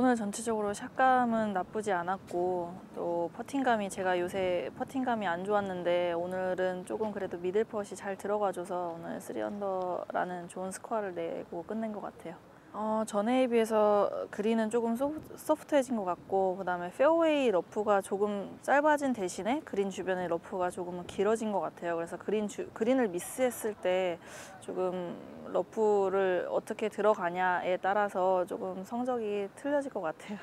오늘 전체적으로 샷감은 나쁘지 않았고 또 퍼팅감이 제가 요새 퍼팅감이 안 좋았는데 오늘은 조금 그래도 미들펫이 잘 들어가줘서 오늘 3언더라는 좋은 스코어를 내고 끝낸 것 같아요. 전에에 비해서 그린은 조금 소프트해진 것 같고, 그 다음에 페어웨이 러프가 조금 짧아진 대신에 그린 주변의 러프가 조금은 길어진 것 같아요. 그래서 그린을 미스했을 때 조금 러프를 어떻게 들어가냐에 따라서 조금 성적이 틀려질 것 같아요.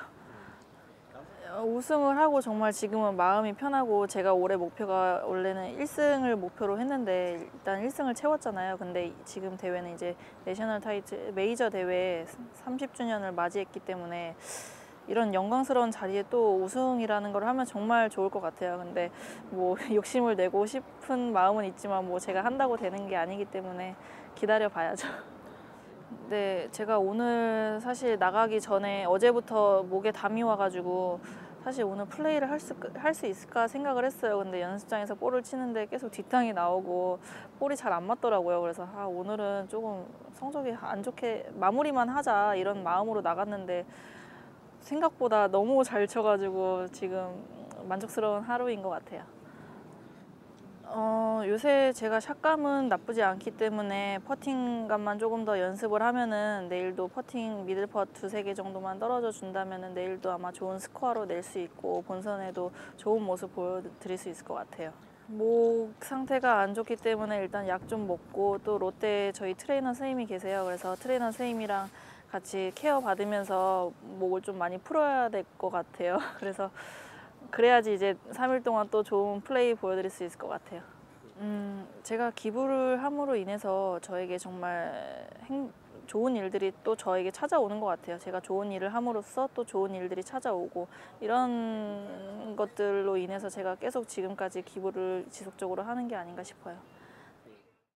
우승을 하고 정말 지금은 마음이 편하고, 제가 올해 목표가 원래는 1승을 목표로 했는데 일단 1승을 채웠잖아요. 근데 지금 대회는 이제 내셔널 타이틀 메이저 대회 30주년을 맞이했기 때문에 이런 영광스러운 자리에 또 우승이라는 걸 하면 정말 좋을 것 같아요. 근데 뭐 욕심을 내고 싶은 마음은 있지만 뭐 제가 한다고 되는 게 아니기 때문에 기다려 봐야죠. 네, 제가 오늘 사실 나가기 전에 어제부터 목에 담이 와가지고 사실 오늘 플레이를 할 수 있을까 생각을 했어요. 근데 연습장에서 볼을 치는데 계속 뒷땅이 나오고 볼이 잘 안 맞더라고요. 그래서 오늘은 조금 성적이 안 좋게 마무리만 하자 이런 마음으로 나갔는데 생각보다 너무 잘 쳐가지고 지금 만족스러운 하루인 것 같아요. 요새 제가 샷감은 나쁘지 않기 때문에 퍼팅감만 조금 더 연습을 하면은 내일도 퍼팅 미들펫 2-3개 정도만 떨어져 준다면은 내일도 아마 좋은 스코어로 낼 수 있고 본선에도 좋은 모습 보여드릴 수 있을 것 같아요. 목 상태가 안 좋기 때문에 일단 약 좀 먹고, 또 롯데 저희 트레이너 선생님이 계세요. 그래서 트레이너 선생님이랑 같이 케어 받으면서 목을 좀 많이 풀어야 될 것 같아요. 그래서 그래야지 이제 3일 동안 또 좋은 플레이 보여드릴 수 있을 것 같아요. 제가 기부를 함으로 인해서 저에게 정말 좋은 일들이 또 저에게 찾아오는 것 같아요. 제가 좋은 일을 함으로써 또 좋은 일들이 찾아오고, 이런 것들로 인해서 제가 계속 지금까지 기부를 지속적으로 하는 게 아닌가 싶어요.